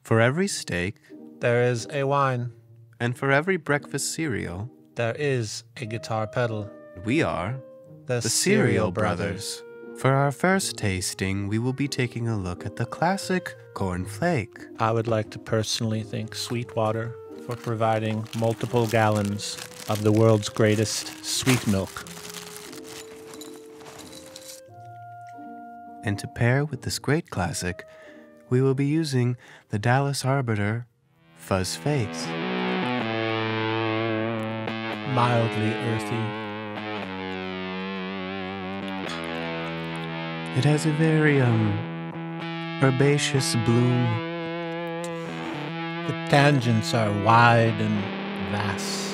For every steak, there is a wine. and for every breakfast cereal, There is a guitar pedal. we are The Cereal Brothers. For our first tasting, we will be taking a look at the classic cornflake. I would like to personally thank Sweetwater for providing multiple gallons of the world's greatest sweet milk. And to pair with this great classic, we will be using the Dallas Arbiter Fuzz Face. Mildly earthy. It has a very, herbaceous bloom. The tangents are wide and vast.